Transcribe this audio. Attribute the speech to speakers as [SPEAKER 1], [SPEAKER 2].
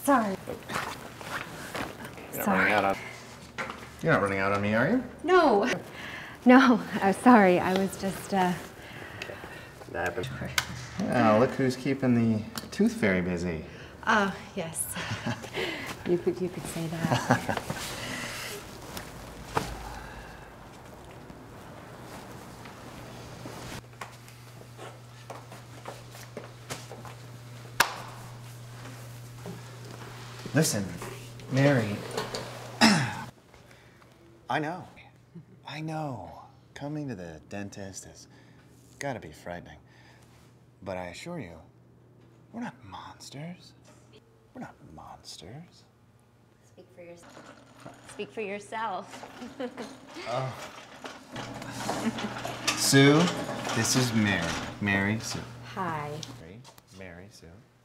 [SPEAKER 1] Sorry.
[SPEAKER 2] You're not running out on me, are you?
[SPEAKER 1] No. No, sorry. I was just,
[SPEAKER 2] That happens. Well, look who's keeping the tooth fairy busy.
[SPEAKER 1] oh, yes. You could say that.
[SPEAKER 2] Listen, Mary. I know. Coming to the dentist has gotta be frightening. But I assure you, we're not monsters. We're not monsters.
[SPEAKER 1] Speak for yourself. Speak for yourself.
[SPEAKER 2] Oh. Sue, this is Mary. Mary, Sue.
[SPEAKER 1] Hi.
[SPEAKER 2] Mary, Sue.